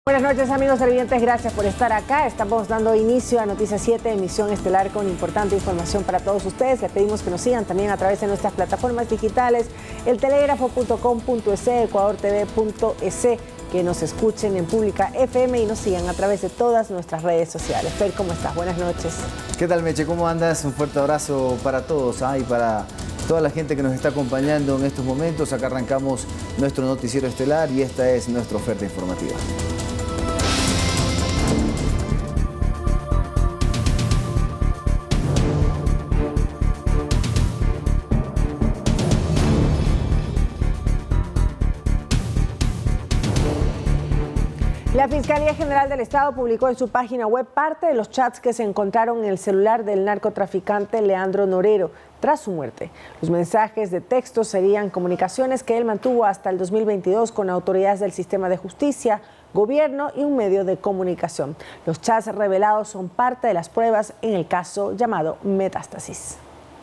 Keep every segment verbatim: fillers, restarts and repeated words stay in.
Buenas noches, amigos televidentes, gracias por estar acá. Estamos dando inicio a Noticias siete, emisión estelar con importante información para todos ustedes. Les pedimos que nos sigan también a través de nuestras plataformas digitales, el telégrafo punto com punto es, ecuador t v punto es, que nos escuchen en Pública F M y nos sigan a través de todas nuestras redes sociales. Fer, ¿cómo estás? Buenas noches. ¿Qué tal, Meche? ¿Cómo andas? Un fuerte abrazo para todos ¿ah? y para toda la gente que nos está acompañando en estos momentos. Acá arrancamos nuestro noticiero estelar y esta es nuestra oferta informativa. La Fiscalía General del Estado publicó en su página web parte de los chats que se encontraron en el celular del narcotraficante Leandro Norero tras su muerte. Los mensajes de texto serían comunicaciones que él mantuvo hasta el dos mil veintidós con autoridades del sistema de justicia, gobierno y un medio de comunicación. Los chats revelados son parte de las pruebas en el caso llamado Metástasis.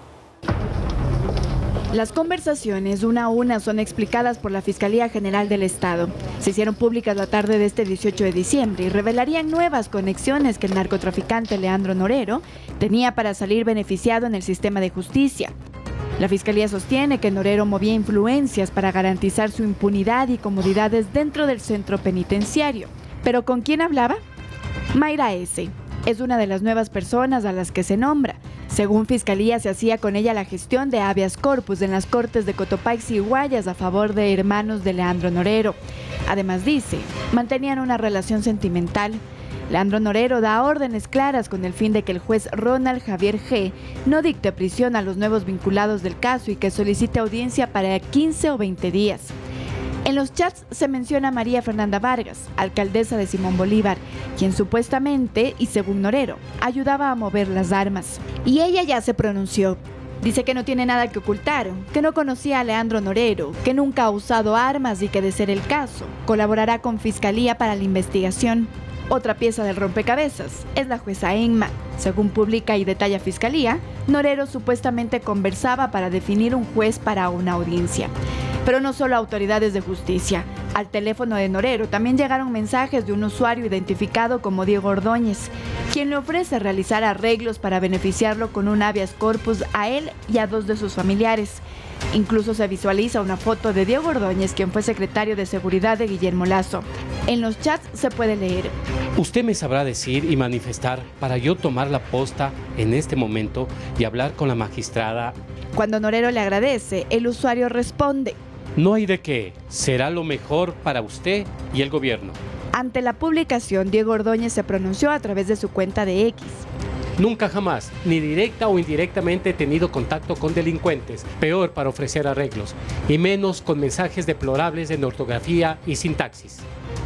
Las conversaciones una a una son explicadas por la Fiscalía General del Estado. Se hicieron públicas la tarde de este dieciocho de diciembre y revelarían nuevas conexiones que el narcotraficante Leandro Norero tenía para salir beneficiado en el sistema de justicia. La Fiscalía sostiene que Norero movía influencias para garantizar su impunidad y comodidades dentro del centro penitenciario. ¿Pero con quién hablaba? Mayra S. es una de las nuevas personas a las que se nombra. Según Fiscalía, se hacía con ella la gestión de habeas corpus en las cortes de Cotopaxi y Guayas a favor de hermanos de Leandro Norero. Además, dice, mantenían una relación sentimental. Leandro Norero da órdenes claras con el fin de que el juez Ronald Javier G. no dicte prisión a los nuevos vinculados del caso y que solicite audiencia para quince o veinte días. En los chats se menciona a María Fernanda Vargas, alcaldesa de Simón Bolívar, quien supuestamente, y según Norero, ayudaba a mover las armas. Y ella ya se pronunció. Dice que no tiene nada que ocultar, que no conocía a Leandro Norero, que nunca ha usado armas y que, de ser el caso, colaborará con Fiscalía para la investigación. Otra pieza del rompecabezas es la jueza Enma. Según publica y detalla Fiscalía, Norero supuestamente conversaba para definir un juez para una audiencia. Pero no solo autoridades de justicia. Al teléfono de Norero también llegaron mensajes de un usuario identificado como Diego Ordóñez, quien le ofrece realizar arreglos para beneficiarlo con un habeas corpus a él y a dos de sus familiares. Incluso se visualiza una foto de Diego Ordóñez, quien fue secretario de Seguridad de Guillermo Lazo. En los chats se puede leer: usted me sabrá decir y manifestar para yo tomar la posta en este momento y hablar con la magistrada. Cuando Norero le agradece, el usuario responde: no hay de qué, será lo mejor para usted y el gobierno. Ante la publicación, Diego Ordóñez se pronunció a través de su cuenta de X. Nunca jamás, ni directa o indirectamente he tenido contacto con delincuentes, peor para ofrecer arreglos, y menos con mensajes deplorables en ortografía y sintaxis.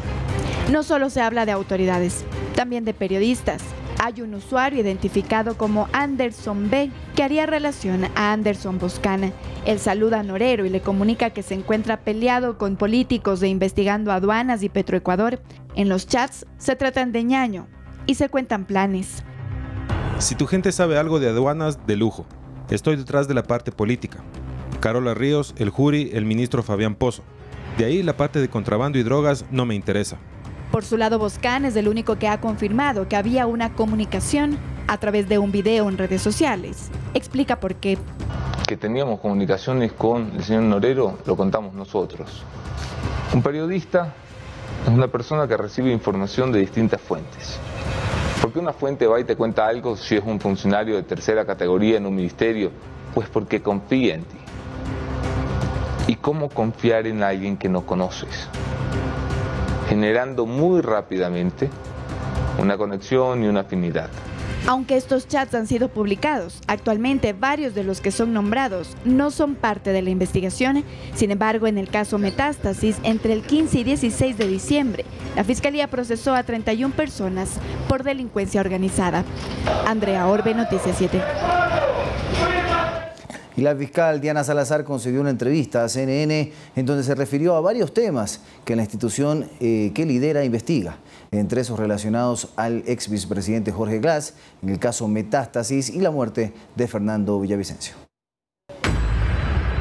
No solo se habla de autoridades, también de periodistas. Hay un usuario identificado como Anderson B, que haría relación a Anderson Boscana. Él saluda a Norero y le comunica que se encuentra peleado con políticos de Investigando Aduanas y Petroecuador. En los chats se tratan de ñaño y se cuentan planes. Si tu gente sabe algo de aduanas, de lujo. Estoy detrás de la parte política. Carola Ríos, el jury, el ministro Fabián Pozo. De ahí la parte de contrabando y drogas no me interesa. Por su lado, Boscan es el único que ha confirmado que había una comunicación a través de un video en redes sociales. Explica por qué. Que teníamos comunicaciones con el señor Norero, lo contamos nosotros. Un periodista es una persona que recibe información de distintas fuentes. ¿Por qué una fuente va y te cuenta algo si es un funcionario de tercera categoría en un ministerio? Pues porque confía en ti. ¿Y cómo confiar en alguien que no conoces? Generando muy rápidamente una conexión y una afinidad. Aunque estos chats han sido publicados, actualmente varios de los que son nombrados no son parte de la investigación. Sin embargo, en el caso Metástasis, entre el quince y dieciséis de diciembre, la Fiscalía procesó a treinta y una personas por delincuencia organizada. Andrea Orbe, Noticias siete. Y la fiscal Diana Salazar concedió una entrevista a C N N en donde se refirió a varios temas que la institución eh, que lidera investiga, entre esos relacionados al ex vicepresidente Jorge Glass, en el caso Metástasis y la muerte de Fernando Villavicencio.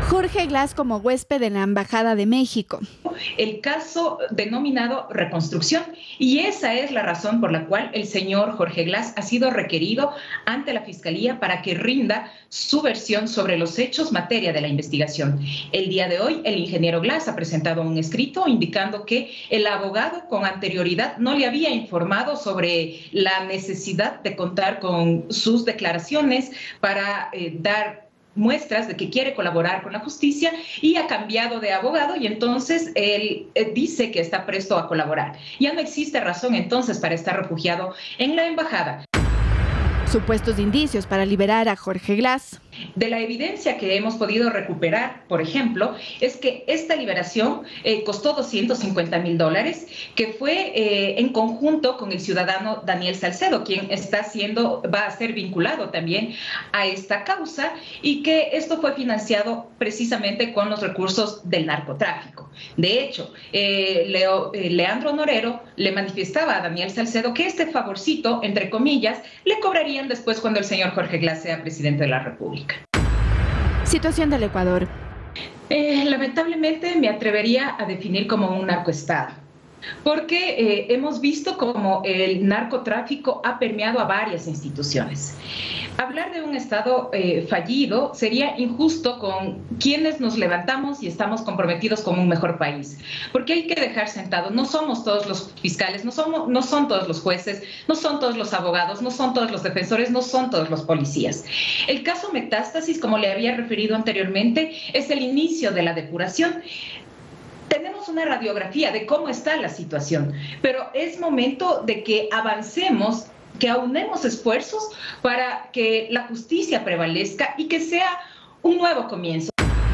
Jorge Glass como huésped en la Embajada de México. El caso denominado reconstrucción, y esa es la razón por la cual el señor Jorge Glass ha sido requerido ante la Fiscalía para que rinda su versión sobre los hechos materia de la investigación. El día de hoy, el ingeniero Glass ha presentado un escrito indicando que el abogado con anterioridad no le había informado sobre la necesidad de contar con sus declaraciones para eh, dar muestras de que quiere colaborar con la justicia, y ha cambiado de abogado, y entonces él dice que está presto a colaborar. Ya no existe razón entonces para estar refugiado en la embajada. Supuestos indicios para liberar a Jorge Glass. De la evidencia que hemos podido recuperar, por ejemplo, es que esta liberación eh, costó doscientos cincuenta mil dólares, que fue eh, en conjunto con el ciudadano Daniel Salcedo, quien está siendo, va a ser vinculado también a esta causa, y que esto fue financiado precisamente con los recursos del narcotráfico. De hecho, eh, Leo, eh, Leandro Norero le manifestaba a Daniel Salcedo que este favorcito, entre comillas, le cobrarían después cuando el señor Jorge Glass sea presidente de la República. Situación del Ecuador. Eh, lamentablemente me atrevería a definir como un narcoestado, porque eh, hemos visto cómo el narcotráfico ha permeado a varias instituciones. Hablar de un Estado eh, fallido sería injusto con quienes nos levantamos y estamos comprometidos con un mejor país, porque hay que dejar sentado, no somos todos los fiscales, no, somos, no son todos los jueces, no son todos los abogados, no son todos los defensores, no son todos los policías. El caso Metástasis, como le había referido anteriormente, es el inicio de la depuración. Tenemos una radiografía de cómo está la situación, pero es momento de que avancemos, que aunemos esfuerzos para que la justicia prevalezca y que sea un nuevo comienzo.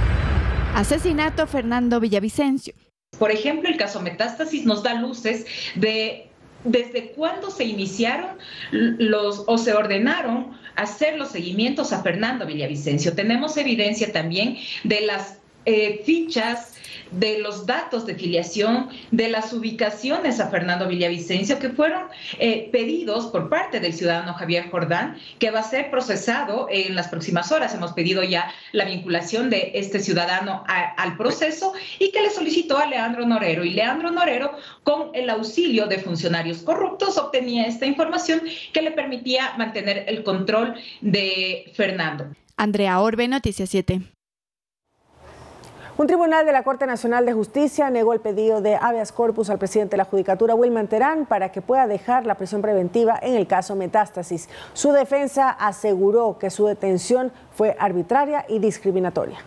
Asesinato Fernando Villavicencio. Por ejemplo, el caso Metástasis nos da luces de desde cuándo se iniciaron los o se ordenaron hacer los seguimientos a Fernando Villavicencio. Tenemos evidencia también de las eh, fichas, de los datos de filiación, de las ubicaciones a Fernando Villavicencio que fueron eh, pedidos por parte del ciudadano Javier Jordán, que va a ser procesado en las próximas horas. Hemos pedido ya la vinculación de este ciudadano a, al proceso, y que le solicitó a Leandro Norero. Y Leandro Norero, con el auxilio de funcionarios corruptos, obtenía esta información que le permitía mantener el control de Fernando. Andrea Orbe, Noticias siete. Un tribunal de la Corte Nacional de Justicia negó el pedido de habeas corpus al presidente de la Judicatura, Wilman Terán, para que pueda dejar la prisión preventiva en el caso Metástasis. Su defensa aseguró que su detención fue arbitraria y discriminatoria.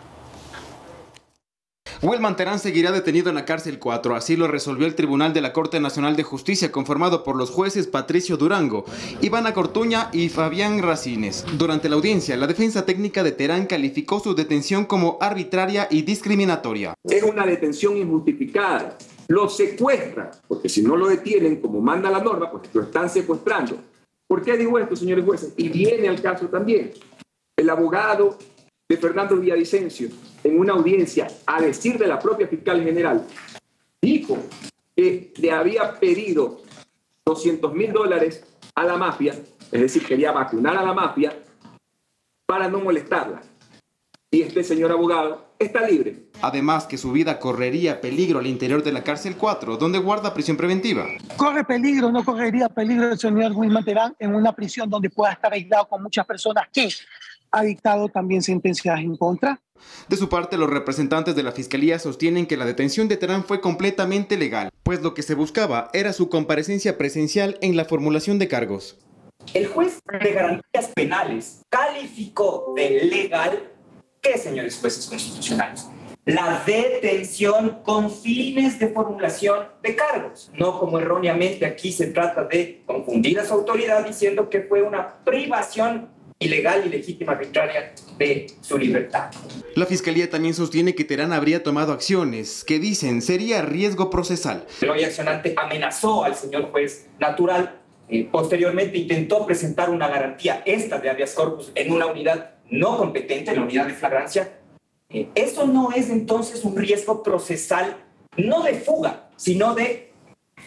Wilman Terán seguirá detenido en la cárcel cuatro, así lo resolvió el Tribunal de la Corte Nacional de Justicia, conformado por los jueces Patricio Durango, Ivana Cortuña y Fabián Racines. Durante la audiencia, la defensa técnica de Terán calificó su detención como arbitraria y discriminatoria. Es una detención injustificada. Lo secuestra, porque si no lo detienen, como manda la norma, pues lo están secuestrando. ¿Por qué digo esto, señores jueces? Y viene al caso también. El abogado de Fernando Villavicencio, en una audiencia, a decir de la propia fiscal general, dijo que le había pedido doscientos mil dólares a la mafia, es decir, quería vacunar a la mafia para no molestarla. Y este señor abogado está libre. Además que su vida correría peligro al interior de la cárcel cuatro, donde guarda prisión preventiva. Corre peligro, no correría peligro el señor Wilman Terán en una prisión donde pueda estar aislado con muchas personas que ha dictado también sentencias en contra. De su parte, los representantes de la Fiscalía sostienen que la detención de Terán fue completamente legal, pues lo que se buscaba era su comparecencia presencial en la formulación de cargos. El juez de garantías penales calificó de legal, ¿qué, señores jueces constitucionales? La detención con fines de formulación de cargos. No como erróneamente aquí se trata de confundir a su autoridad diciendo que fue una privación ilegal y legítima arbitraria de su libertad. La Fiscalía también sostiene que Terán habría tomado acciones que dicen sería riesgo procesal. El hoy accionante amenazó al señor juez natural, eh, posteriormente intentó presentar una garantía esta de habeas corpus en una unidad no competente, en la unidad de flagrancia. Eh, eso no es entonces un riesgo procesal, no de fuga, sino de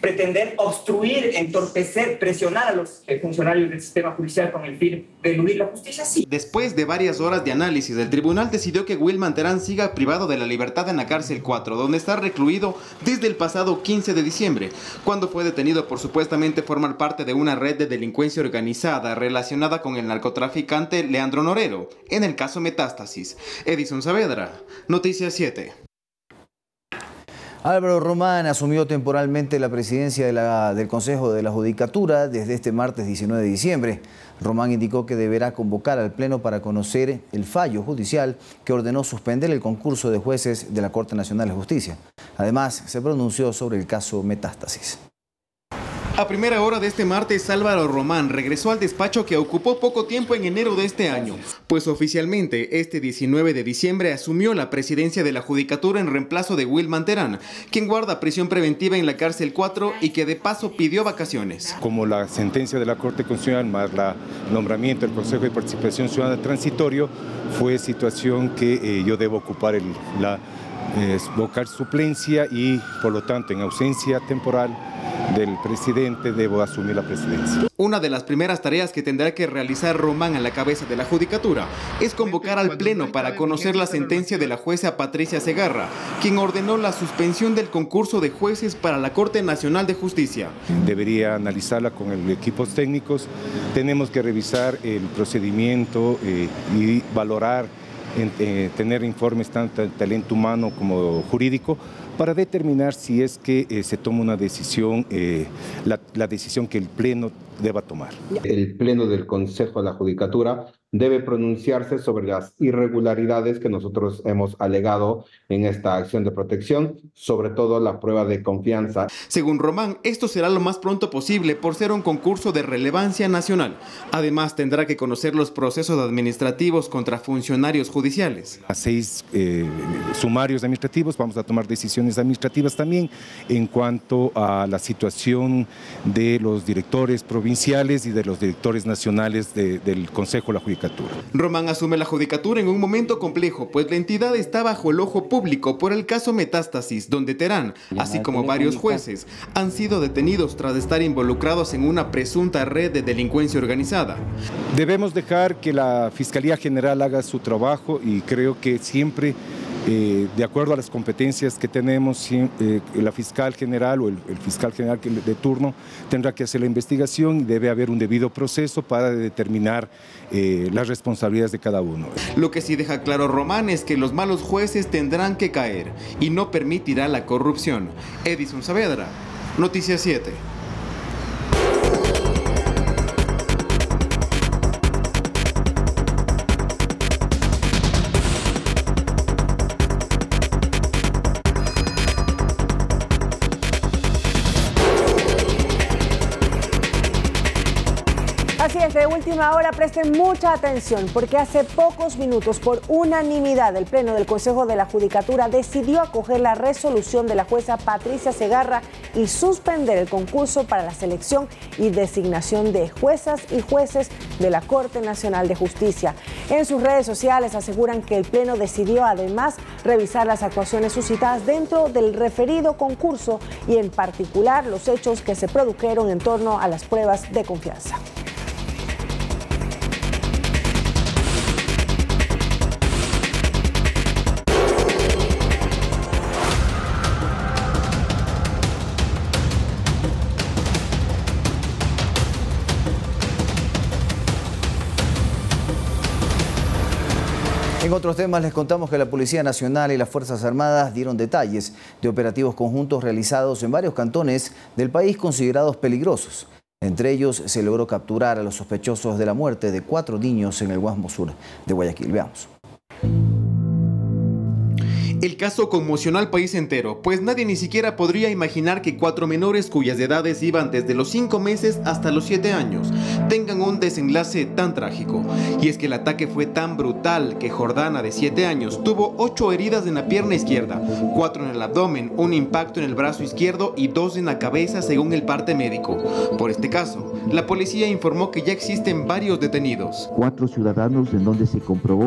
pretender obstruir, entorpecer, presionar a los funcionarios del sistema judicial con el fin de eludir la justicia, sí. Después de varias horas de análisis, el tribunal decidió que Wilman Terán siga privado de la libertad en la cárcel cuatro, donde está recluido desde el pasado quince de diciembre, cuando fue detenido por supuestamente formar parte de una red de delincuencia organizada relacionada con el narcotraficante Leandro Norero, en el caso Metástasis. Edison Saavedra, Noticias siete. Álvaro Román asumió temporalmente la presidencia de la, del Consejo de la Judicatura desde este martes diecinueve de diciembre. Román indicó que deberá convocar al Pleno para conocer el fallo judicial que ordenó suspender el concurso de jueces de la Corte Nacional de Justicia. Además, se pronunció sobre el caso Metástasis. A primera hora de este martes, Álvaro Román regresó al despacho que ocupó poco tiempo en enero de este año, pues oficialmente este diecinueve de diciembre asumió la presidencia de la Judicatura en reemplazo de Wilman Terán, quien guarda prisión preventiva en la cárcel cuatro y que de paso pidió vacaciones. Como la sentencia de la Corte Constitucional más el nombramiento del Consejo de Participación Ciudadana transitorio, fue situación que eh, yo debo ocupar el, la eh, vocal suplencia y por lo tanto en ausencia temporal del presidente debo asumir la presidencia. Una de las primeras tareas que tendrá que realizar Román a la cabeza de la Judicatura es convocar al Pleno para conocer la sentencia de la jueza Patricia Segarra, quien ordenó la suspensión del concurso de jueces para la Corte Nacional de Justicia. Debería analizarla con el equipos técnicos, tenemos que revisar el procedimiento eh, y valorar, en, eh, tener informes tanto de talento humano como jurídico, para determinar si es que eh, se toma una decisión, eh, la, la decisión que el Pleno deba tomar. El Pleno del Consejo de la Judicatura debe pronunciarse sobre las irregularidades que nosotros hemos alegado en esta acción de protección, sobre todo la prueba de confianza. Según Román, esto será lo más pronto posible por ser un concurso de relevancia nacional. Además, tendrá que conocer los procesos administrativos contra funcionarios judiciales. A seis eh, sumarios administrativos, vamos a tomar decisiones administrativas también en cuanto a la situación de los directores provinciales y de los directores nacionales de, del Consejo de la Judicatura. Román asume la Judicatura en un momento complejo, pues la entidad está bajo el ojo público por el caso Metástasis, donde Terán, así como varios jueces, han sido detenidos tras estar involucrados en una presunta red de delincuencia organizada. Debemos dejar que la Fiscalía General haga su trabajo y creo que siempre, Eh, de acuerdo a las competencias que tenemos, eh, la fiscal general o el, el fiscal general de turno tendrá que hacer la investigación y debe haber un debido proceso para determinar eh, las responsabilidades de cada uno. Lo que sí deja claro Román es que los malos jueces tendrán que caer y no permitirá la corrupción. Edison Saavedra, Noticias siete. Así es, de última hora presten mucha atención porque hace pocos minutos por unanimidad el Pleno del Consejo de la Judicatura decidió acoger la resolución de la jueza Patricia Segarra y suspender el concurso para la selección y designación de juezas y jueces de la Corte Nacional de Justicia. En sus redes sociales aseguran que el Pleno decidió además revisar las actuaciones suscitadas dentro del referido concurso y en particular los hechos que se produjeron en torno a las pruebas de confianza. En otros temas les contamos que la Policía Nacional y las Fuerzas Armadas dieron detalles de operativos conjuntos realizados en varios cantones del país considerados peligrosos. Entre ellos se logró capturar a los sospechosos de la muerte de cuatro niños en el Guasmo Sur de Guayaquil. Veamos. El caso conmocionó al país entero, pues nadie ni siquiera podría imaginar que cuatro menores cuyas edades iban desde los cinco meses hasta los siete años tengan un desenlace tan trágico. Y es que el ataque fue tan brutal que Jordana, de siete años, tuvo ocho heridas en la pierna izquierda, cuatro en el abdomen, un impacto en el brazo izquierdo y dos en la cabeza según el parte médico. Por este caso, la policía informó que ya existen varios detenidos. Cuatro ciudadanos en donde se comprobó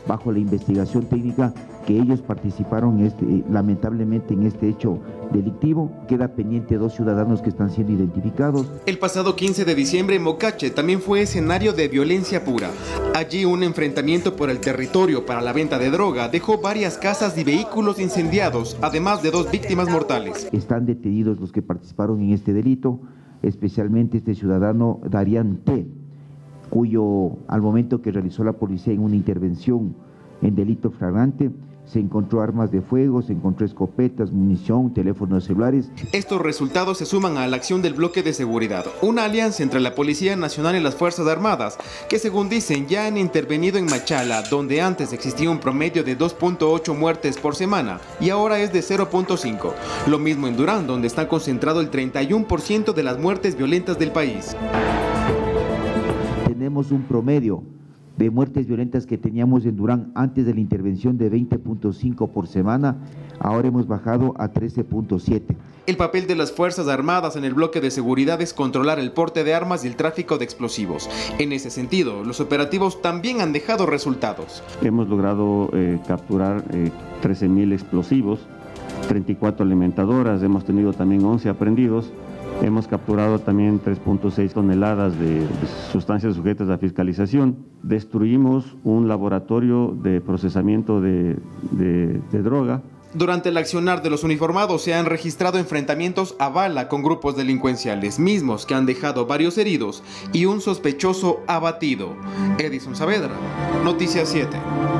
bajo la investigación técnica que ellos participaron en este, lamentablemente en este hecho delictivo. Queda pendiente dos ciudadanos que están siendo identificados. El pasado quince de diciembre, Mocache también fue escenario de violencia pura. Allí un enfrentamiento por el territorio para la venta de droga dejó varias casas y vehículos incendiados, además de dos víctimas mortales. Están detenidos los que participaron en este delito, especialmente este ciudadano Darian T., cuyo al momento que realizó la policía en una intervención en delito flagrante, se encontró armas de fuego, se encontró escopetas, munición, teléfonos celulares. Estos resultados se suman a la acción del bloque de seguridad, una alianza entre la Policía Nacional y las Fuerzas Armadas, que según dicen ya han intervenido en Machala, donde antes existía un promedio de dos punto ocho muertes por semana y ahora es de cero punto cinco. Lo mismo en Durán, donde está concentrado el treinta y uno por ciento de las muertes violentas del país. Tenemos un promedio de muertes violentas que teníamos en Durán antes de la intervención de veinte punto cinco por semana, ahora hemos bajado a trece punto siete. El papel de las Fuerzas Armadas en el bloque de seguridad es controlar el porte de armas y el tráfico de explosivos. En ese sentido, los operativos también han dejado resultados. Hemos logrado eh, capturar eh, trece mil explosivos, treinta y cuatro alimentadoras, hemos tenido también once aprehendidos. Hemos capturado también tres punto seis toneladas de, de sustancias sujetas a fiscalización. Destruimos un laboratorio de procesamiento de, de, de droga. Durante el accionar de los uniformados se han registrado enfrentamientos a bala con grupos delincuenciales, mismos que han dejado varios heridos y un sospechoso abatido. Edison Saavedra, Noticias siete.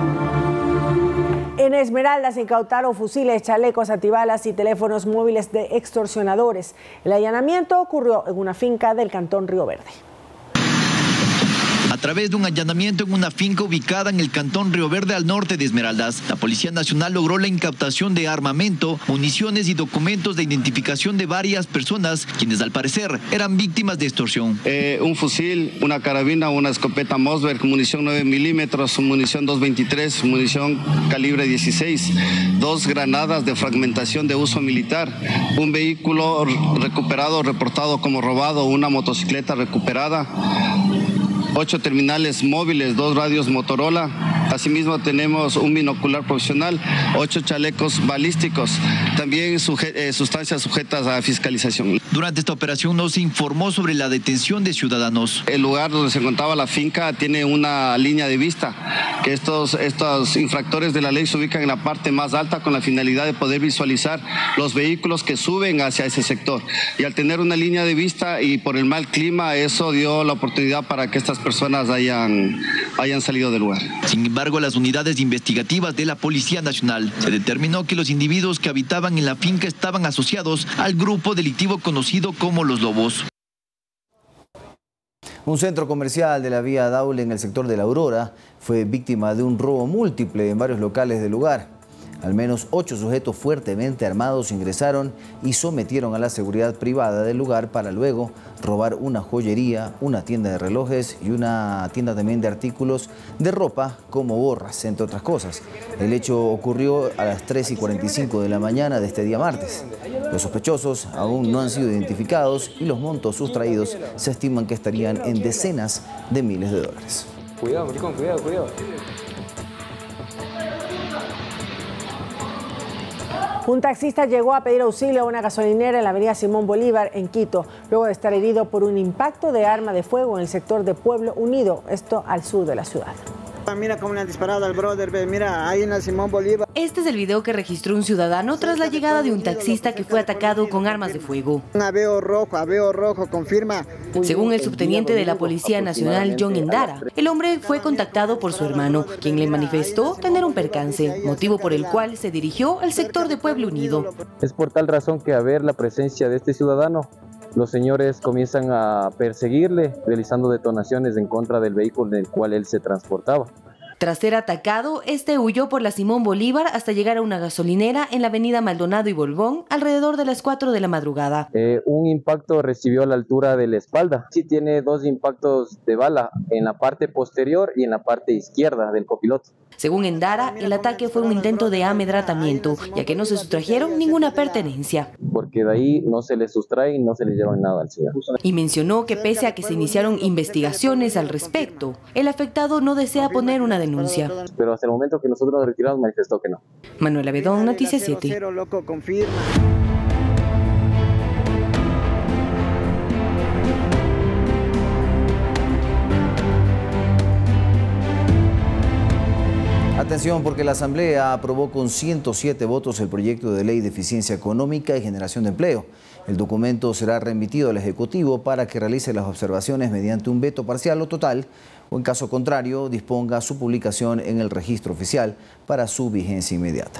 En Esmeraldas incautaron fusiles, chalecos, antibalas y teléfonos móviles de extorsionadores. El allanamiento ocurrió en una finca del cantón Río Verde. A través de un allanamiento en una finca ubicada en el cantón Río Verde al norte de Esmeraldas, la Policía Nacional logró la incautación de armamento, municiones y documentos de identificación de varias personas, quienes al parecer eran víctimas de extorsión. Eh, un fusil, una carabina, una escopeta Mossberg, munición nueve milímetros, munición dos veintitrés, munición calibre dieciséis, dos granadas de fragmentación de uso militar, un vehículo recuperado, reportado como robado, una motocicleta recuperada, ocho terminales móviles, dos radios Motorola. Asimismo tenemos un binocular profesional, ocho chalecos balísticos, también suje eh, sustancias sujetas a fiscalización. Durante esta operación no se informó sobre la detención de ciudadanos. El lugar donde se encontraba la finca tiene una línea de vista, que estos, estos infractores de la ley se ubican en la parte más alta con la finalidad de poder visualizar los vehículos que suben hacia ese sector. Y al tener una línea de vista y por el mal clima, eso dio la oportunidad para que estas personas hayan, hayan salido del lugar. Sin embargo, las unidades investigativas de la Policía Nacional se determinó que los individuos que habitaban en la finca estaban asociados al grupo delictivo conocido como Los Lobos. Un centro comercial de la vía Daule en el sector de La Aurora fue víctima de un robo múltiple en varios locales del lugar. Al menos ocho sujetos fuertemente armados ingresaron y sometieron a la seguridad privada del lugar para luego robar una joyería, una tienda de relojes y una tienda también de artículos de ropa como gorras, entre otras cosas. El hecho ocurrió a las tres y cuarenta y cinco de la mañana de este día martes. Los sospechosos aún no han sido identificados y los montos sustraídos se estiman que estarían en decenas de miles de dólares. Cuidado, maricón, cuidado, cuidado. Un taxista llegó a pedir auxilio a una gasolinera en la avenida Simón Bolívar, en Quito, luego de estar herido por un impacto de arma de fuego en el sector de Pueblo Unido, esto al sur de la ciudad. Mira cómo le han disparado al brother, ve, mira, ahí en la Simón Bolívar. Este es el video que registró un ciudadano tras la llegada de un taxista que fue atacado con armas de fuego. Un aveo rojo, aveo rojo, confirma. Según el subteniente de la Policía Nacional, John Endara, el hombre fue contactado por su hermano, quien le manifestó tener un percance, motivo por el cual se dirigió al sector de Pueblo Unido. Es por tal razón que, a ver la presencia de este ciudadano, los señores comienzan a perseguirle, realizando detonaciones en contra del vehículo en el cual él se transportaba. Tras ser atacado, este huyó por la Simón Bolívar hasta llegar a una gasolinera en la avenida Maldonado y Bolbón alrededor de las cuatro de la madrugada. Eh, un impacto recibió a la altura de la espalda. Sí tiene dos impactos de bala en la parte posterior y en la parte izquierda del copiloto. Según Endara, el ataque fue un intento de amedrentamiento, ya que no se sustrajeron ninguna pertenencia. Porque de ahí no se les sustrae y no se les llevan nada al señor. Y mencionó que pese a que se iniciaron investigaciones al respecto, el afectado no desea poner una denuncia. Pero hasta el momento que nosotros nos retiramos manifestó que no. Manuela Bedón, Noticias siete. Atención, porque la Asamblea aprobó con ciento siete votos el proyecto de ley de eficiencia económica y generación de empleo. El documento será remitido al Ejecutivo para que realice las observaciones mediante un veto parcial o total, o en caso contrario, disponga su publicación en el registro oficial para su vigencia inmediata.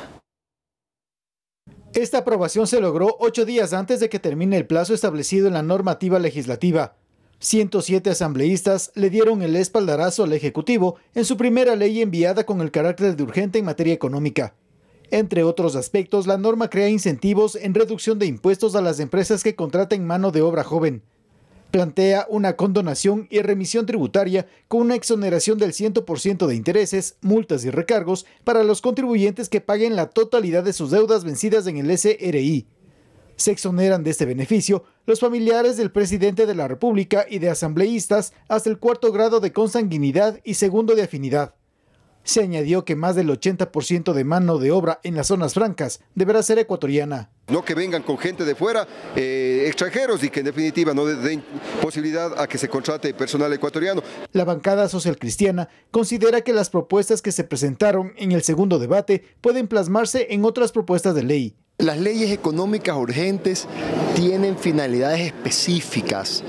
Esta aprobación se logró ocho días antes de que termine el plazo establecido en la normativa legislativa. ciento siete asambleístas le dieron el espaldarazo al Ejecutivo en su primera ley enviada con el carácter de urgente en materia económica. Entre otros aspectos, la norma crea incentivos en reducción de impuestos a las empresas que contraten mano de obra joven. Plantea una condonación y remisión tributaria con una exoneración del cien por ciento de intereses, multas y recargos para los contribuyentes que paguen la totalidad de sus deudas vencidas en el S R I. Se exoneran de este beneficio los familiares del presidente de la República y de asambleístas hasta el cuarto grado de consanguinidad y segundo de afinidad. Se añadió que más del ochenta por ciento de mano de obra en las zonas francas deberá ser ecuatoriana. No que vengan con gente de fuera, eh, extranjeros, y que en definitiva no den posibilidad a que se contrate personal ecuatoriano. La bancada socialcristiana considera que las propuestas que se presentaron en el segundo debate pueden plasmarse en otras propuestas de ley. Las leyes económicas urgentes tienen finalidades específicas.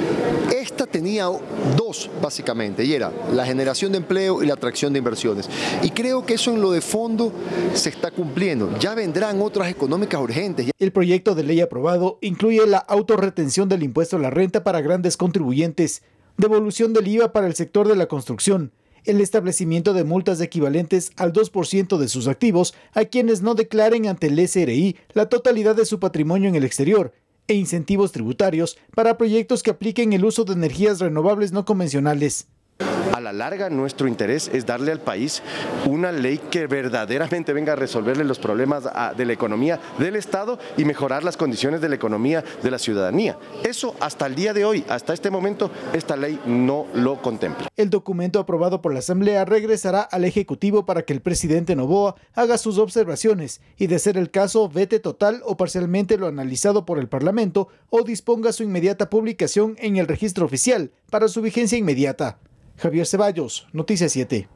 Esta tenía dos, básicamente, y era la generación de empleo y la atracción de inversiones. Y creo que eso en lo de fondo se está cumpliendo. Ya vendrán otras económicas urgentes. El proyecto de ley aprobado incluye la autorretención del impuesto a la renta para grandes contribuyentes, devolución del I V A para el sector de la construcción, el establecimiento de multas equivalentes al dos por ciento de sus activos a quienes no declaren ante el S R I la totalidad de su patrimonio en el exterior, e incentivos tributarios para proyectos que apliquen el uso de energías renovables no convencionales. A la larga, nuestro interés es darle al país una ley que verdaderamente venga a resolverle los problemas de la economía del Estado y mejorar las condiciones de la economía de la ciudadanía. Eso hasta el día de hoy, hasta este momento, esta ley no lo contempla. El documento aprobado por la Asamblea regresará al Ejecutivo para que el presidente Noboa haga sus observaciones y, de ser el caso, vete total o parcialmente lo analizado por el Parlamento o disponga su inmediata publicación en el registro oficial para su vigencia inmediata. Javier Ceballos, Noticias siete.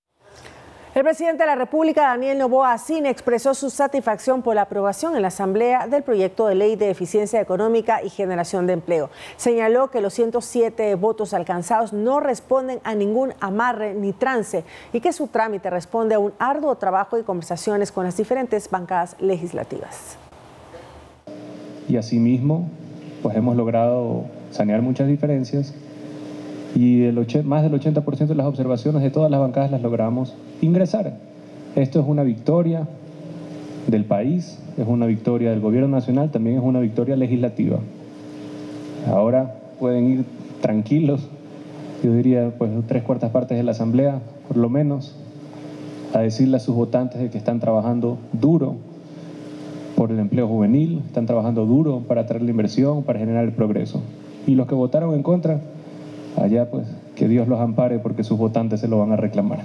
El presidente de la República, Daniel Noboa Cine, expresó su satisfacción por la aprobación en la Asamblea del proyecto de ley de eficiencia económica y generación de empleo. Señaló que los ciento siete votos alcanzados no responden a ningún amarre ni trance y que su trámite responde a un arduo trabajo y conversaciones con las diferentes bancadas legislativas. Y asimismo, pues hemos logrado sanear muchas diferencias. Y el más del ochenta por ciento de las observaciones de todas las bancadas las logramos ingresar. Esto es una victoria del país, es una victoria del gobierno nacional, también es una victoria legislativa. Ahora pueden ir tranquilos, yo diría pues tres cuartas partes de la Asamblea, por lo menos, a decirle a sus votantes de que están trabajando duro por el empleo juvenil, están trabajando duro para atraer la inversión, para generar el progreso. Y los que votaron en contra, allá pues que Dios los ampare porque sus votantes se lo van a reclamar.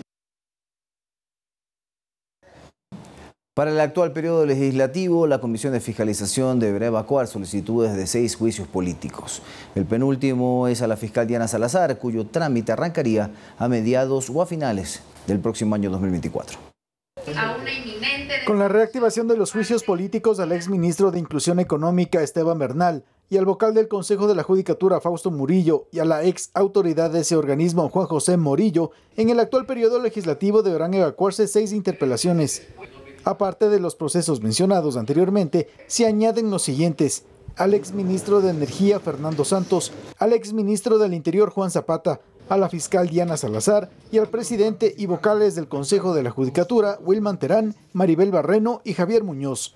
Para el actual periodo legislativo, la Comisión de Fiscalización deberá evacuar solicitudes de seis juicios políticos. El penúltimo es a la fiscal Diana Salazar, cuyo trámite arrancaría a mediados o a finales del próximo año dos mil veinticuatro. Con la reactivación de los juicios políticos al exministro de Inclusión Económica, Esteban Bernal, y al vocal del Consejo de la Judicatura, Fausto Murillo, y a la ex autoridad de ese organismo, Juan José Morillo, en el actual periodo legislativo deberán evacuarse seis interpelaciones. Aparte de los procesos mencionados anteriormente, se añaden los siguientes: al exministro de Energía, Fernando Santos, al exministro del Interior, Juan Zapata, a la fiscal Diana Salazar y al presidente y vocales del Consejo de la Judicatura, Wilman Terán, Maribel Barreno y Javier Muñoz.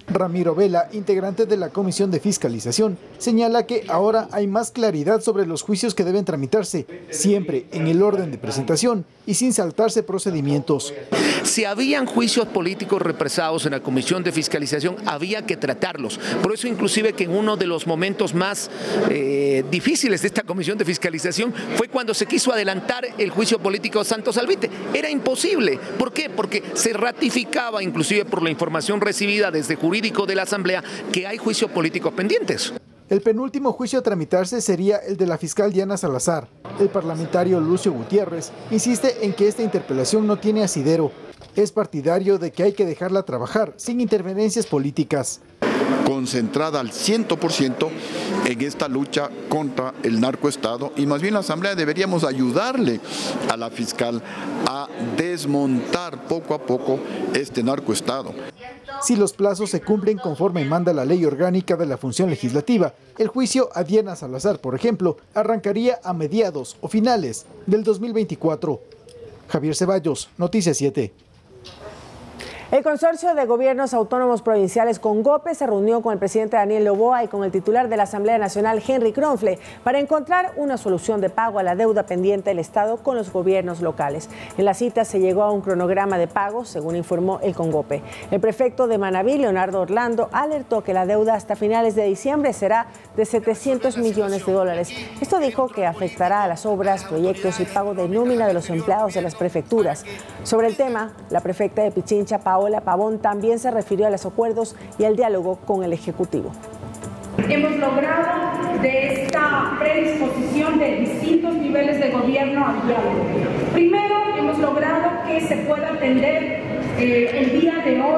Ramiro Vela, integrante de la Comisión de Fiscalización, señala que ahora hay más claridad sobre los juicios que deben tramitarse, siempre en el orden de presentación y sin saltarse procedimientos. Si habían juicios políticos represados en la Comisión de Fiscalización, había que tratarlos. Por eso inclusive que en uno de los momentos más eh, difíciles de esta Comisión de Fiscalización fue cuando se quiso adelantar el juicio político a Santos Alvite. Era imposible. ¿Por qué? Porque se ratificaba inclusive por la información recibida desde jurídico de la Asamblea que hay juicios políticos pendientes. El penúltimo juicio a tramitarse sería el de la fiscal Diana Salazar. El parlamentario Lucio Gutiérrez insiste en que esta interpelación no tiene asidero. Es partidario de que hay que dejarla trabajar sin interferencias políticas. Concentrada al cien por ciento en esta lucha contra el narcoestado, y más bien la Asamblea deberíamos ayudarle a la fiscal a desmontar poco a poco este narcoestado. Si los plazos se cumplen conforme manda la ley orgánica de la función legislativa, el juicio a Diana Salazar, por ejemplo, arrancaría a mediados o finales del dos mil veinticuatro. Javier Ceballos, Noticias siete. El Consorcio de Gobiernos Autónomos Provinciales CONGOPE se reunió con el presidente Daniel Noboa y con el titular de la Asamblea Nacional, Henry Kronfle, para encontrar una solución de pago a la deuda pendiente del Estado con los gobiernos locales. En la cita se llegó a un cronograma de pagos, según informó el CONGOPE. El prefecto de Manabí, Leonardo Orlando, alertó que la deuda hasta finales de diciembre será de setecientos millones de dólares. Esto dijo que afectará a las obras, proyectos y pago de nómina de los empleados de las prefecturas. Sobre el tema, la prefecta de Pichincha, Paola Pavón, también se refirió a los acuerdos y al diálogo con el Ejecutivo. Hemos logrado de esta predisposición de distintos niveles de gobierno al diálogo. Primero, hemos logrado que se pueda atender eh, el día de hoy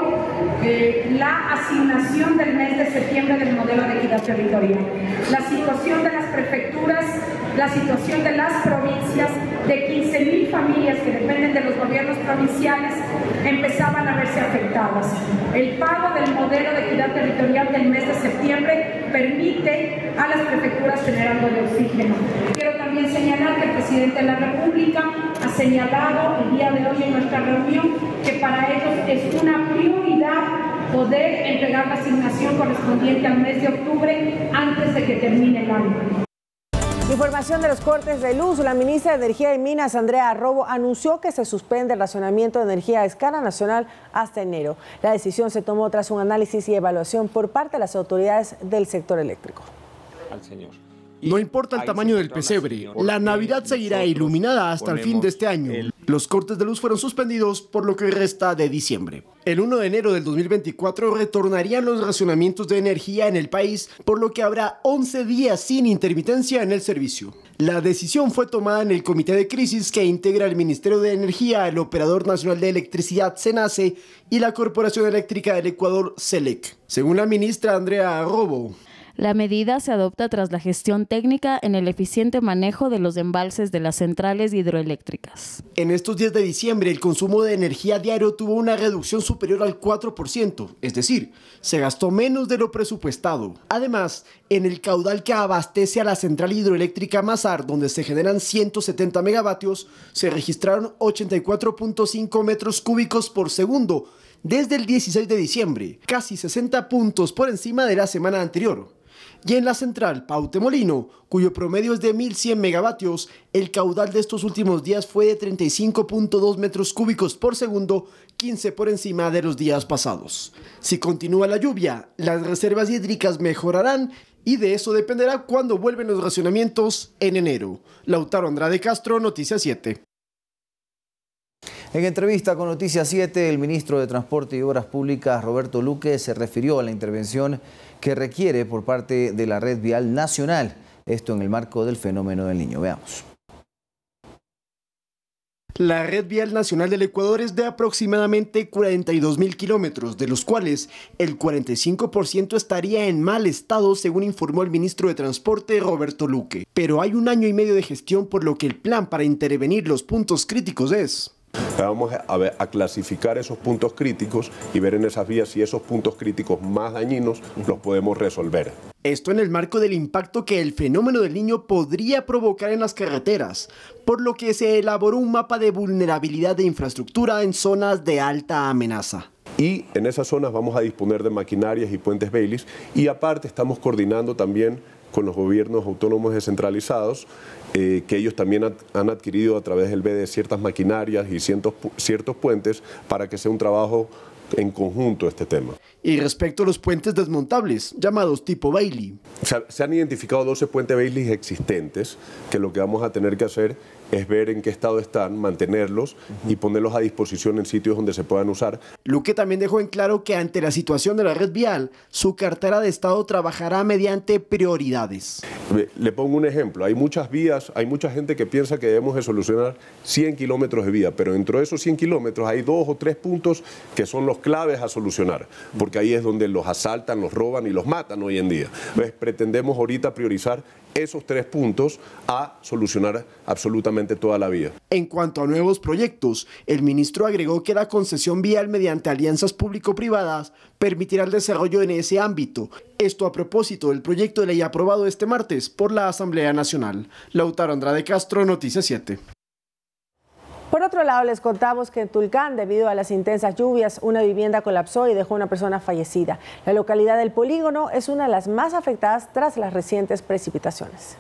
eh, la asignación del mes de septiembre del modelo de equidad territorial. La situación de las prefecturas, la situación de las provincias, de quince mil familias que dependen de los gobiernos provinciales, empezaban a verse afectadas. El pago del modelo de equidad territorial del mes de septiembre permite a las prefecturas generar algo de oxígeno. Quiero también señalar que el presidente de la República ha señalado el día de hoy en nuestra reunión que para ellos es una prioridad poder entregar la asignación correspondiente al mes de octubre antes de que termine el año. Información de los cortes de luz. La ministra de Energía y Minas, Andrea Arrobo, anunció que se suspende el racionamiento de energía a escala nacional hasta enero. La decisión se tomó tras un análisis y evaluación por parte de las autoridades del sector eléctrico. Al señor. No importa el tamaño del pesebre, la Navidad seguirá iluminada hasta el fin de este año. Los cortes de luz fueron suspendidos por lo que resta de diciembre. El primero de enero del dos mil veinticuatro retornarían los racionamientos de energía en el país, por lo que habrá once días sin intermitencia en el servicio. La decisión fue tomada en el Comité de Crisis que integra el Ministerio de Energía, el Operador Nacional de Electricidad, SENACE, y la Corporación Eléctrica del Ecuador, SELEC. Según la ministra Andrea Arrobo, la medida se adopta tras la gestión técnica en el eficiente manejo de los embalses de las centrales hidroeléctricas. En estos días de diciembre, el consumo de energía diario tuvo una reducción superior al cuatro por ciento, es decir, se gastó menos de lo presupuestado. Además, en el caudal que abastece a la central hidroeléctrica Mazar, donde se generan ciento setenta megavatios, se registraron ochenta y cuatro punto cinco metros cúbicos por segundo desde el dieciséis de diciembre, casi sesenta puntos por encima de la semana anterior. Y en la central Pautemolino, cuyo promedio es de mil cien megavatios, el caudal de estos últimos días fue de treinta y cinco punto dos metros cúbicos por segundo, quince por encima de los días pasados. Si continúa la lluvia, las reservas hídricas mejorarán y de eso dependerá cuándo vuelven los racionamientos en enero. Lautaro Andrade Castro, Noticias siete. En entrevista con Noticias siete, el ministro de Transporte y Obras Públicas, Roberto Luque, se refirió a la intervención que requiere por parte de la Red Vial Nacional, esto en el marco del fenómeno del Niño. Veamos. La Red Vial Nacional del Ecuador es de aproximadamente cuarenta y dos mil kilómetros, de los cuales el cuarenta y cinco por ciento estaría en mal estado, según informó el ministro de Transporte, Roberto Luque. Pero hay un año y medio de gestión, por lo que el plan para intervenir los puntos críticos es: vamos a, ver, a clasificar esos puntos críticos y ver en esas vías si esos puntos críticos más dañinos los podemos resolver. Esto en el marco del impacto que el fenómeno del Niño podría provocar en las carreteras, por lo que se elaboró un mapa de vulnerabilidad de infraestructura en zonas de alta amenaza. y en esas zonas vamos a disponer de maquinarias y puentes Baileys, y aparte estamos coordinando también con los gobiernos autónomos descentralizados, eh, que ellos también han, han adquirido a través del B E D ciertas maquinarias y ciertos, ciertos puentes para que sea un trabajo en conjunto este tema. Y respecto a los puentes desmontables, llamados tipo Bailey. Se, se han identificado doce puentes Bailey existentes, que lo que vamos a tener que hacer es ver en qué estado están, mantenerlos uh-huh. y ponerlos a disposición en sitios donde se puedan usar. Luque también dejó en claro que ante la situación de la red vial, su cartera de Estado trabajará mediante prioridades. Le pongo un ejemplo, hay muchas vías, hay mucha gente que piensa que debemos de solucionar cien kilómetros de vía, pero dentro de esos cien kilómetros hay dos o tres puntos que son los claves a solucionar, porque ahí es donde los asaltan, los roban y los matan hoy en día. Entonces, pretendemos ahorita priorizar esos tres puntos a solucionar absolutamente toda la vía. En cuanto a nuevos proyectos, el ministro agregó que la concesión vial mediante alianzas público-privadas permitirá el desarrollo en ese ámbito. Esto a propósito del proyecto de ley aprobado este martes por la Asamblea Nacional. Lautaro Andrade Castro, Noticias siete. Por otro lado, les contamos que en Tulcán, debido a las intensas lluvias, una vivienda colapsó y dejó una persona fallecida. La localidad del Polígono es una de las más afectadas tras las recientes precipitaciones.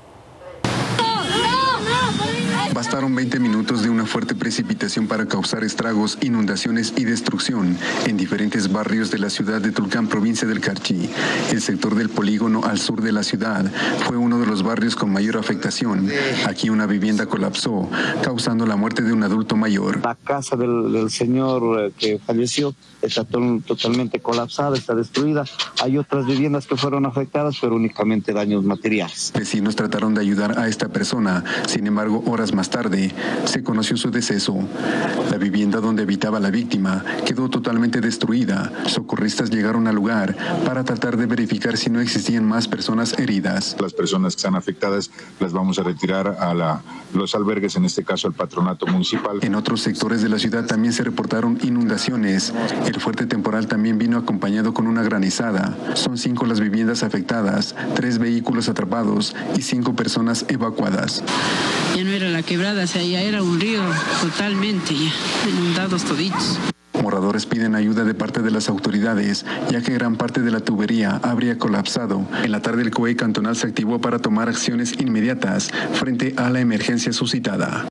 Bastaron veinte minutos de una fuerte precipitación para causar estragos, inundaciones y destrucción en diferentes barrios de la ciudad de Tulcán, provincia del Carchi. El sector del Polígono al sur de la ciudad fue uno de los barrios con mayor afectación. Aquí una vivienda colapsó, causando la muerte de un adulto mayor. La casa del, del señor que falleció está to- totalmente colapsada, está destruida. Hay otras viviendas que fueron afectadas, pero únicamente daños materiales. Vecinos trataron de ayudar a esta persona, sin embargo, horas más tarde se conoció su deceso. La vivienda donde habitaba la víctima quedó totalmente destruida. Socorristas llegaron al lugar para tratar de verificar si no existían más personas heridas. Las personas que están afectadas las vamos a retirar a la, los albergues, en este caso al patronato municipal. En otros sectores de la ciudad también se reportaron inundaciones. El fuerte temporal también vino acompañado con una granizada. Son cinco las viviendas afectadas, tres vehículos atrapados y cinco personas evacuadas. Ya no era la quebrada, o sea, ya era un río totalmente, ya inundados toditos. Moradores piden ayuda de parte de las autoridades, ya que gran parte de la tubería habría colapsado. En la tarde el C O E cantonal se activó para tomar acciones inmediatas frente a la emergencia suscitada.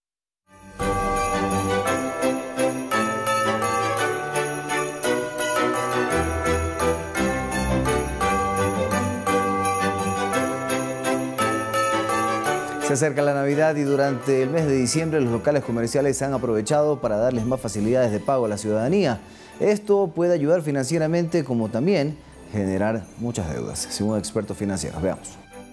Se acerca la Navidad y durante el mes de diciembre los locales comerciales han aprovechado para darles más facilidades de pago a la ciudadanía. Esto puede ayudar financieramente como también generar muchas deudas, según expertos financieros. Veamos.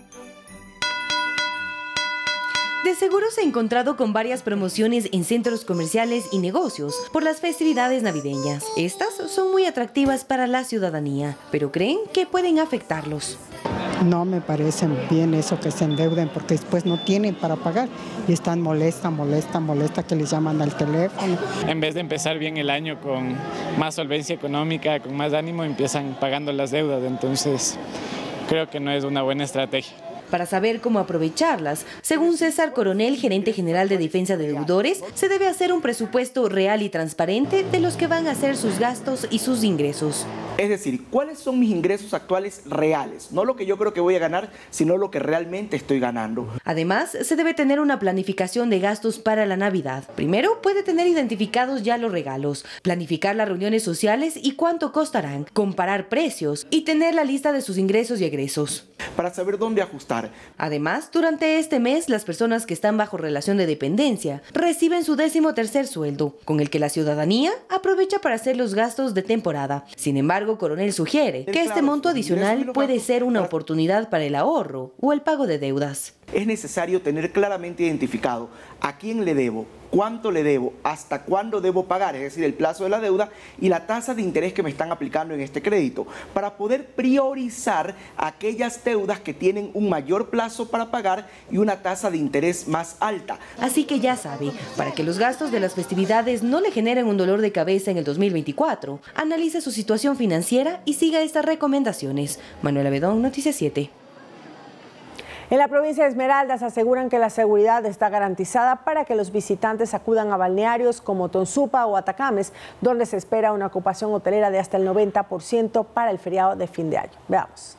De seguro se ha encontrado con varias promociones en centros comerciales y negocios por las festividades navideñas. Estas son muy atractivas para la ciudadanía, pero creen que pueden afectarlos. No me parece bien eso que se endeuden porque después no tienen para pagar y están molesta, molesta, molesta que les llaman al teléfono. En vez de empezar bien el año con más solvencia económica, con más ánimo, empiezan pagando las deudas, entonces creo que no es una buena estrategia. Para saber cómo aprovecharlas, según César Coronel, gerente general de Defensa de Deudores, se debe hacer un presupuesto real y transparente de los que van a ser sus gastos y sus ingresos. Es decir, ¿cuáles son mis ingresos actuales reales? No lo que yo creo que voy a ganar, sino lo que realmente estoy ganando. Además, se debe tener una planificación de gastos para la Navidad. Primero, puede tener identificados ya los regalos, planificar las reuniones sociales y cuánto costarán, comparar precios y tener la lista de sus ingresos y egresos. Para saber dónde ajustar. Además, durante este mes, las personas que están bajo relación de dependencia reciben su décimo tercer sueldo, con el que la ciudadanía aprovecha para hacer los gastos de temporada. Sin embargo, Coronel sugiere que este monto adicional puede ser una oportunidad para el ahorro o el pago de deudas. Es necesario tener claramente identificado a quién le debo, cuánto le debo, hasta cuándo debo pagar, es decir, el plazo de la deuda y la tasa de interés que me están aplicando en este crédito, para poder priorizar aquellas deudas que tienen un mayor plazo para pagar y una tasa de interés más alta. Así que ya sabe, para que los gastos de las festividades no le generen un dolor de cabeza en el dos mil veinticuatro, analice su situación financiera y siga estas recomendaciones. Manuela Bedón, Noticias siete. En la provincia de Esmeraldas aseguran que la seguridad está garantizada para que los visitantes acudan a balnearios como Tonsupa o Atacames, donde se espera una ocupación hotelera de hasta el noventa por ciento para el feriado de fin de año. Veamos.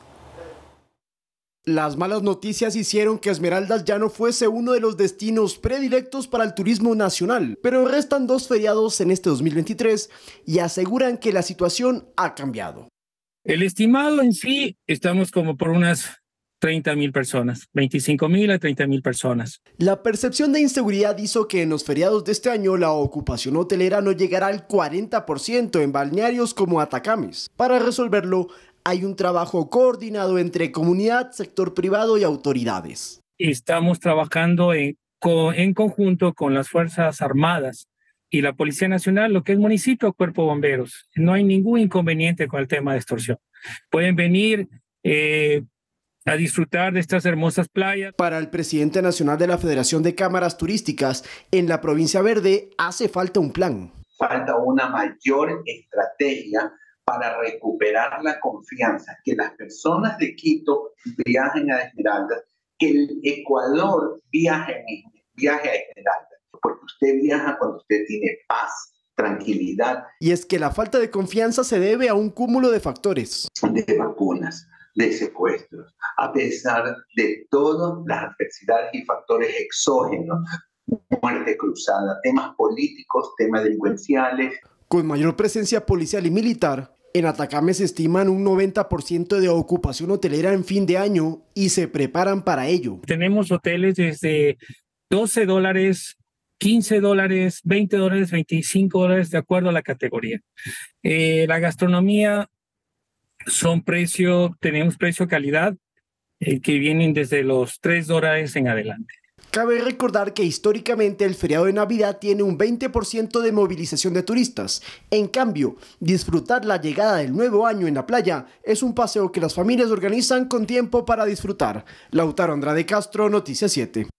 Las malas noticias hicieron que Esmeraldas ya no fuese uno de los destinos predilectos para el turismo nacional, pero restan dos feriados en este dos mil veintitrés y aseguran que la situación ha cambiado. El estimado en sí, estamos como por unas treinta mil personas, veinticinco mil a treinta mil personas. La percepción de inseguridad hizo que en los feriados de este año la ocupación hotelera no llegara al cuarenta por ciento en balnearios como Atacames. Para resolverlo, hay un trabajo coordinado entre comunidad, sector privado y autoridades. Estamos trabajando en, en conjunto con las Fuerzas Armadas y la Policía Nacional, lo que es municipio o cuerpo de bomberos. No hay ningún inconveniente con el tema de extorsión. Pueden venir eh, a disfrutar de estas hermosas playas. Para el presidente nacional de la Federación de Cámaras Turísticas, en la provincia verde hace falta un plan. Falta una mayor estrategia para recuperar la confianza, que las personas de Quito viajen a Esmeraldas, que el Ecuador viaje, viaje a Esmeraldas, porque usted viaja cuando usted tiene paz, tranquilidad. Y es que la falta de confianza se debe a un cúmulo de factores. De vacunas, de secuestros, a pesar de todas las adversidades y factores exógenos, muerte cruzada, temas políticos, temas delincuenciales. Con mayor presencia policial y militar, en Atacames estiman un noventa por ciento de ocupación hotelera en fin de año y se preparan para ello. Tenemos hoteles desde doce dólares, quince dólares, veinte dólares, veinticinco dólares, de acuerdo a la categoría. Eh, la gastronomía son precio, tenemos precio calidad, eh, que vienen desde los tres dólares en adelante. Cabe recordar que históricamente el feriado de Navidad tiene un veinte por ciento de movilización de turistas. En cambio, disfrutar la llegada del nuevo año en la playa es un paseo que las familias organizan con tiempo para disfrutar. Lautaro Andrade Castro, Noticias siete.